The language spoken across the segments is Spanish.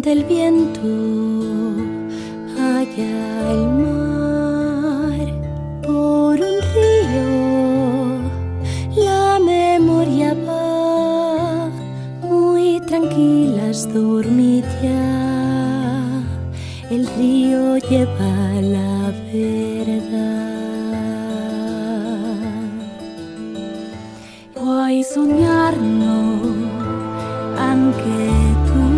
del viento, allá el mar, por un río, la memoria va muy tranquilas, dormida. El río lleva la verdad. Puoi sognarlo anche tu,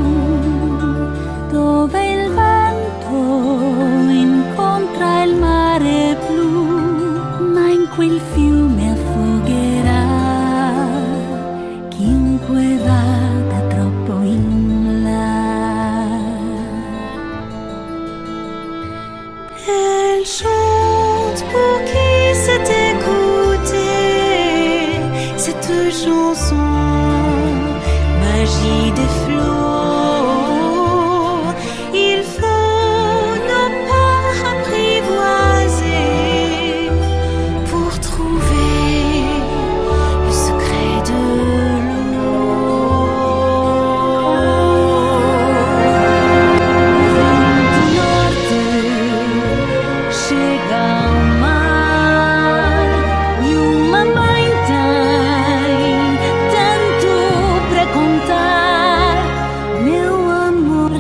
dove il vento incontra il mare blu, ma in quel fiume affogherà chiunque vada troppo in là. Elle chante pour qui sait écouter cette chanson, magie des flots. Il faut ne pas apprivoiser pour trouver le secret de l'eau. Vento norte chega ao mar e uma mãe tem tanto para contar. Meu amor,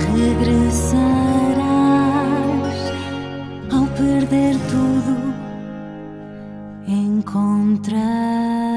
regressarás. Ao perder tudo, encontrar.